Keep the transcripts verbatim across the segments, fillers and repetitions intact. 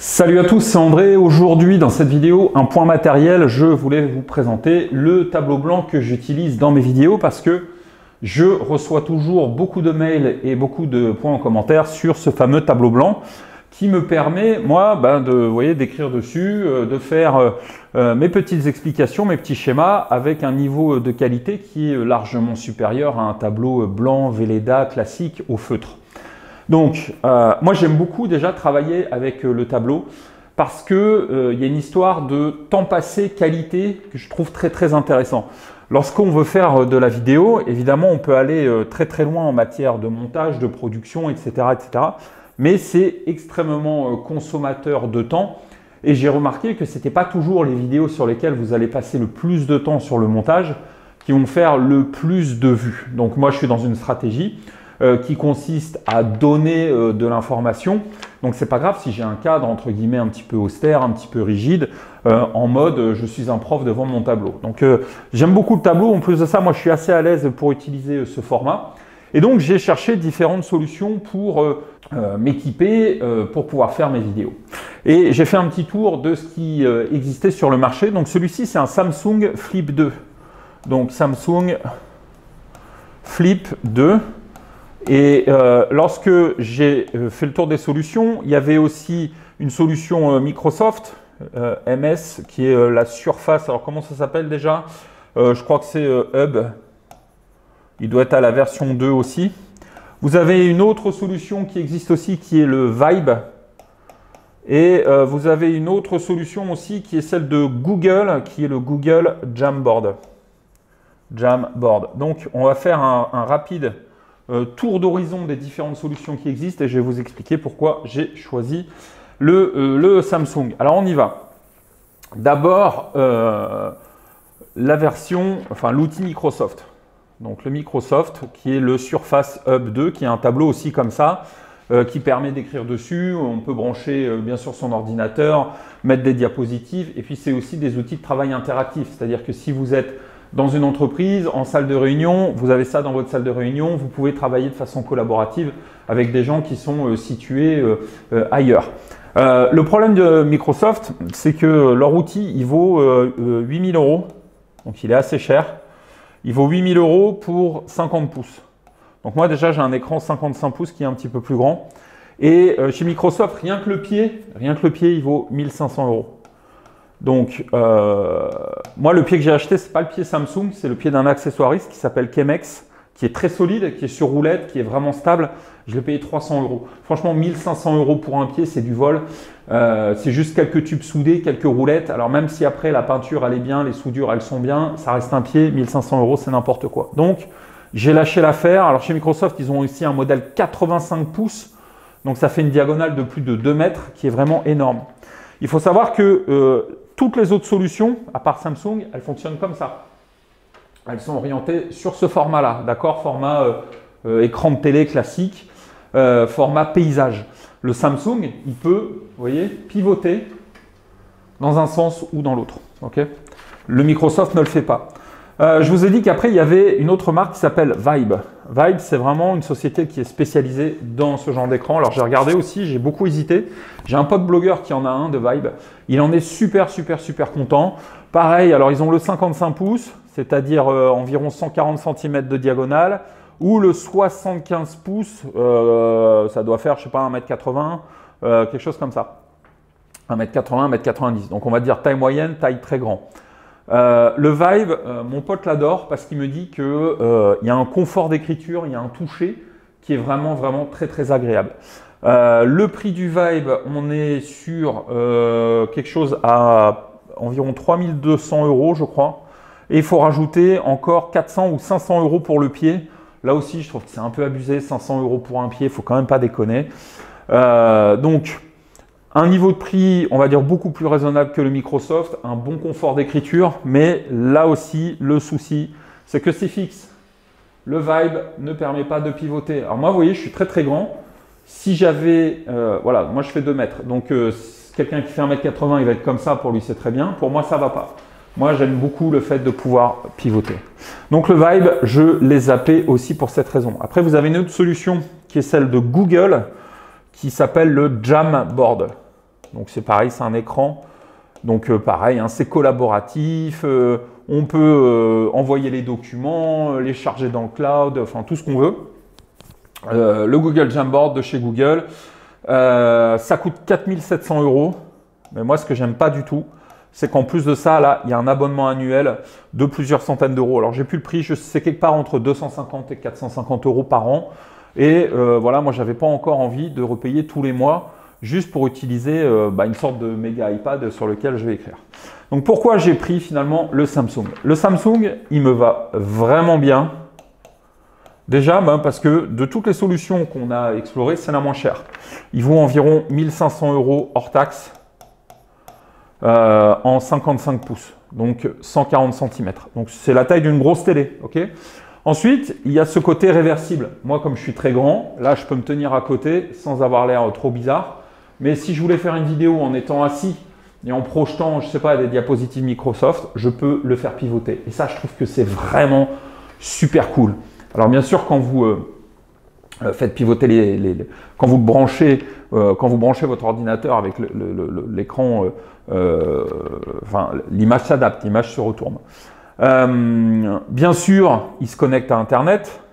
Salut à tous, c'est André. Aujourd'hui, dans cette vidéo, un point matériel, je voulais vous présenter le tableau blanc que j'utilise dans mes vidéos parce que je reçois toujours beaucoup de mails et beaucoup de points en commentaire sur ce fameux tableau blanc qui me permet, moi, ben, de, vous voyez, d'écrire dessus, euh, de faire euh, euh, mes petites explications, mes petits schémas avec un niveau de qualité qui est largement supérieur à un tableau blanc, Velleda, classique, au feutre. Donc, euh, moi j'aime beaucoup déjà travailler avec euh, le tableau parce qu'il euh, y a une histoire de temps passé, qualité que je trouve très très intéressant. Lorsqu'on veut faire euh, de la vidéo, évidemment on peut aller euh, très très loin en matière de montage, de production, et cetera et cetera. Mais c'est extrêmement euh, consommateur de temps et j'ai remarqué que ce n'était pas toujours les vidéos sur lesquelles vous allez passer le plus de temps sur le montage qui vont faire le plus de vues. Donc moi je suis dans une stratégie Euh, qui consiste à donner euh, de l'information. Donc c'est pas grave si j'ai un cadre entre guillemets un petit peu austère, un petit peu rigide, euh, en mode euh, je suis un prof devant mon tableau. Donc euh, j'aime beaucoup le tableau. En plus de ça, moi je suis assez à l'aise pour utiliser euh, ce format. Et donc j'ai cherché différentes solutions pour euh, euh, m'équiper, euh, pour pouvoir faire mes vidéos. Et j'ai fait un petit tour de ce qui euh, existait sur le marché. Donc celui-ci c'est un Samsung Flip deux. Donc Samsung Flip deux. Et euh, lorsque j'ai fait le tour des solutions, il y avait aussi une solution euh, Microsoft, euh, M S, qui est euh, la surface. Alors comment ça s'appelle déjà? euh, Je crois que c'est euh, Hub. Il doit être à la version deux aussi. Vous avez une autre solution qui existe aussi, qui est le Vibe. Et euh, vous avez une autre solution aussi, qui est celle de Google, qui est le Google Jamboard. Jamboard. Donc on va faire un, un rapide Euh, tour d'horizon des différentes solutions qui existent et je vais vous expliquer pourquoi j'ai choisi le, euh, le Samsung. Alors on y va. D'abord, euh, la version, enfin l'outil Microsoft. Donc le Microsoft qui est le Surface Hub deux, qui est un tableau aussi comme ça, euh, qui permet d'écrire dessus. On peut brancher euh, bien sûr son ordinateur, mettre des diapositives et puis c'est aussi des outils de travail interactifs. C'est-à-dire que si vous êtes dans une entreprise, en salle de réunion, vous avez ça dans votre salle de réunion, vous pouvez travailler de façon collaborative avec des gens qui sont euh, situés euh, euh, ailleurs. Euh, le problème de Microsoft, c'est que leur outil, il vaut euh, euh, huit mille euros, donc il est assez cher. Il vaut huit mille euros pour cinquante pouces. Donc moi déjà, j'ai un écran cinquante-cinq pouces qui est un petit peu plus grand. Et euh, chez Microsoft, rien que le pied, rien que le pied, il vaut mille cinq cents euros. Donc, euh, moi, le pied que j'ai acheté, ce n'est pas le pied Samsung, c'est le pied d'un accessoiriste qui s'appelle Chemex, qui est très solide, qui est sur roulette, qui est vraiment stable. Je l'ai payé trois cents euros. Franchement, mille cinq cents euros pour un pied, c'est du vol. Euh, c'est juste quelques tubes soudés, quelques roulettes. Alors, même si après, la peinture, elle est bien, les soudures, elles sont bien, ça reste un pied, mille cinq cents euros, c'est n'importe quoi. Donc, j'ai lâché l'affaire. Alors, chez Microsoft, ils ont aussi un modèle quatre-vingt-cinq pouces. Donc, ça fait une diagonale de plus de deux mètres, qui est vraiment énorme. Il faut savoir que euh, toutes les autres solutions, à part Samsung, elles fonctionnent comme ça. Elles sont orientées sur ce format-là, d'accord? Format euh, euh, écran de télé classique, euh, format paysage. Le Samsung, il peut, vous voyez, pivoter dans un sens ou dans l'autre. Okay, le Microsoft ne le fait pas. Euh, je vous ai dit qu'après, il y avait une autre marque qui s'appelle Vibe. Vibe, c'est vraiment une société qui est spécialisée dans ce genre d'écran. Alors, j'ai regardé aussi, j'ai beaucoup hésité. J'ai un pote blogueur qui en a un de Vibe. Il en est super, super, super content. Pareil, alors ils ont le cinquante-cinq pouces, c'est-à-dire euh, environ cent quarante centimètres de diagonale, ou le soixante-quinze pouces, euh, ça doit faire, je sais pas, un mètre quatre-vingts, euh, quelque chose comme ça. un mètre quatre-vingts, un mètre quatre-vingt-dix. Donc, on va dire taille moyenne, taille très grand. Euh, le Vibe, euh, mon pote l'adore parce qu'il me dit qu'il euh, y a un confort d'écriture, il y a un toucher qui est vraiment, vraiment très, très agréable. Euh, le prix du Vibe, on est sur euh, quelque chose à environ trois mille deux cents euros, je crois. Et il faut rajouter encore quatre cents ou cinq cents euros pour le pied. Là aussi, je trouve que c'est un peu abusé, cinq cents euros pour un pied, il ne faut quand même pas déconner. Euh, donc, un niveau de prix, on va dire, beaucoup plus raisonnable que le Microsoft, un bon confort d'écriture, mais là aussi, le souci, c'est que c'est fixe. Le Vibe ne permet pas de pivoter. Alors moi, vous voyez, je suis très très grand. Si j'avais, euh, voilà, moi je fais deux mètres, donc euh, quelqu'un qui fait un mètre quatre-vingts, il va être comme ça, pour lui c'est très bien. Pour moi, ça ne va pas. Moi, j'aime beaucoup le fait de pouvoir pivoter. Donc le Vibe, je l'ai zappé aussi pour cette raison. Après, vous avez une autre solution qui est celle de Google, qui s'appelle le Jamboard. Donc c'est pareil, c'est un écran. Donc euh, pareil, hein, c'est collaboratif. Euh, on peut euh, envoyer les documents, les charger dans le cloud, enfin tout ce qu'on veut. Euh, le Google Jamboard de chez Google, euh, ça coûte quatre mille sept cents euros. Mais moi, ce que j'aime pas du tout, c'est qu'en plus de ça, là, il y a un abonnement annuel de plusieurs centaines d'euros. Alors, j'ai plus le prix, je sais quelque part entre deux cent cinquante et quatre cent cinquante euros par an. Et euh, voilà, moi, j'avais pas encore envie de repayer tous les mois juste pour utiliser euh, bah, une sorte de méga iPad sur lequel je vais écrire. Donc, pourquoi j'ai pris finalement le Samsung? Le Samsung, il me va vraiment bien. Déjà, bah, parce que de toutes les solutions qu'on a explorées, c'est la moins chère. Il vaut environ mille cinq cents euros hors taxe. Euh, en cinquante-cinq pouces, donc cent quarante centimètres. Donc c'est la taille d'une grosse télé. Okay. Ensuite, il y a ce côté réversible. Moi, comme je suis très grand, là, je peux me tenir à côté sans avoir l'air trop bizarre. Mais si je voulais faire une vidéo en étant assis et en projetant, je ne sais pas, des diapositives Microsoft, je peux le faire pivoter. Et ça, je trouve que c'est vraiment super cool. Alors bien sûr, quand vous euh, faites pivoter les, les, les, quand vous branchez, euh, quand vous branchez votre ordinateur avec l'écran, euh, euh, enfin l'image s'adapte, l'image se retourne. Euh, bien sûr, il se connecte à Internet.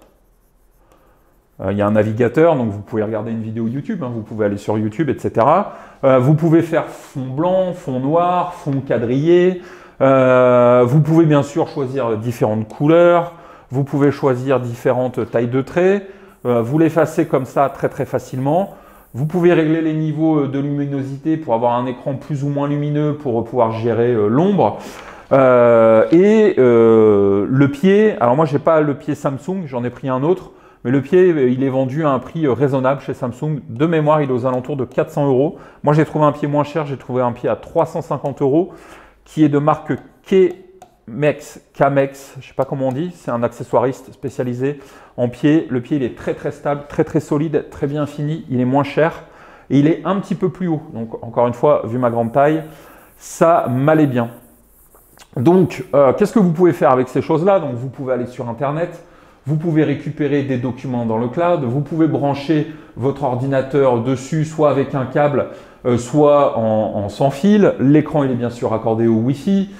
Euh, il y a un navigateur, donc vous pouvez regarder une vidéo YouTube, hein, vous pouvez aller sur YouTube, et cetera. Euh, vous pouvez faire fond blanc, fond noir, fond quadrillé. Euh, vous pouvez bien sûr choisir différentes couleurs. Vous pouvez choisir différentes tailles de traits. Euh, vous l'effacez comme ça très très facilement. Vous pouvez régler les niveaux de luminosité pour avoir un écran plus ou moins lumineux pour pouvoir gérer euh, l'ombre. Euh, et euh, le pied, alors moi j'ai pas le pied Samsung, j'en ai pris un autre, mais le pied il est vendu à un prix raisonnable chez Samsung. De mémoire, il est aux alentours de quatre cents euros. Moi j'ai trouvé un pied moins cher, j'ai trouvé un pied à trois cent cinquante euros qui est de marque Chemex, Chemex, je sais pas comment on dit, c'est un accessoiriste spécialisé en pied. Le pied il est très très stable, très très solide, très bien fini, il est moins cher et il est un petit peu plus haut. Donc encore une fois, vu ma grande taille, ça m'allait bien. Donc, euh, qu'est-ce que vous pouvez faire avec ces choses-là? Donc, vous pouvez aller sur Internet, vous pouvez récupérer des documents dans le cloud, vous pouvez brancher votre ordinateur dessus, soit avec un câble, euh, soit en, en sans fil. L'écran, il est bien sûr accordé au Wi-Fi.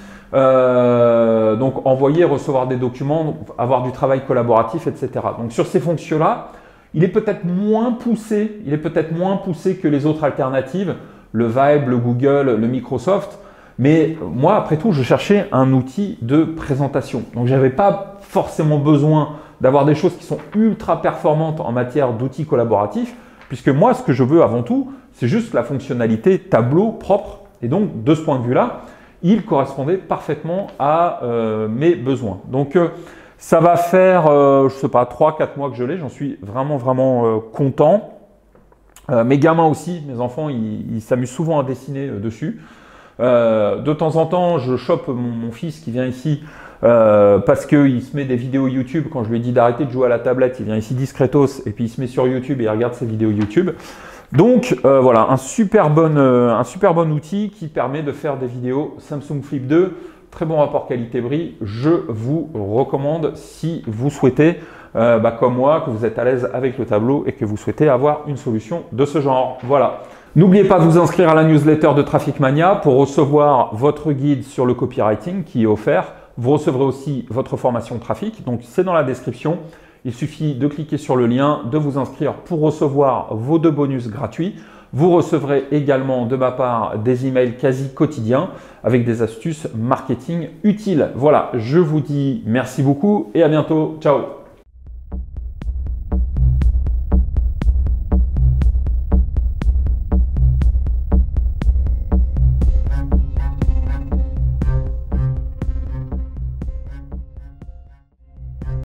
Euh, donc, envoyer, recevoir des documents, avoir du travail collaboratif, et cetera. Donc, sur ces fonctions-là, il est peut-être moins poussé, il est peut-être moins poussé que les autres alternatives, le Vibe, le Google, le Microsoft. Mais moi, après tout, je cherchais un outil de présentation. Donc, je n'avais pas forcément besoin d'avoir des choses qui sont ultra performantes en matière d'outils collaboratifs, puisque moi, ce que je veux avant tout, c'est juste la fonctionnalité tableau propre. Et donc, de ce point de vue-là, il correspondait parfaitement à euh, mes besoins. Donc, euh, ça va faire, euh, je ne sais pas, trois quatre mois que je l'ai. J'en suis vraiment, vraiment euh, content. Euh, mes gamins aussi, mes enfants, ils ils s'amusent souvent à dessiner euh, dessus. Euh, de temps en temps, je chope mon, mon fils qui vient ici euh, parce qu'il se met des vidéos YouTube. Quand je lui ai dit d'arrêter de jouer à la tablette, il vient ici discretos et puis il se met sur YouTube et il regarde ses vidéos YouTube. Donc euh, voilà, un super, bon, euh, un super bon outil qui permet de faire des vidéos Samsung Flip deux. Très bon rapport qualité-prix. Je vous recommande si vous souhaitez, euh, bah, comme moi, que vous êtes à l'aise avec le tableau et que vous souhaitez avoir une solution de ce genre. Voilà. N'oubliez pas de vous inscrire à la newsletter de Traffic Mania pour recevoir votre guide sur le copywriting qui est offert. Vous recevrez aussi votre formation trafic, donc c'est dans la description. Il suffit de cliquer sur le lien, de vous inscrire pour recevoir vos deux bonus gratuits. Vous recevrez également de ma part des emails quasi quotidiens avec des astuces marketing utiles. Voilà, je vous dis merci beaucoup et à bientôt. Ciao!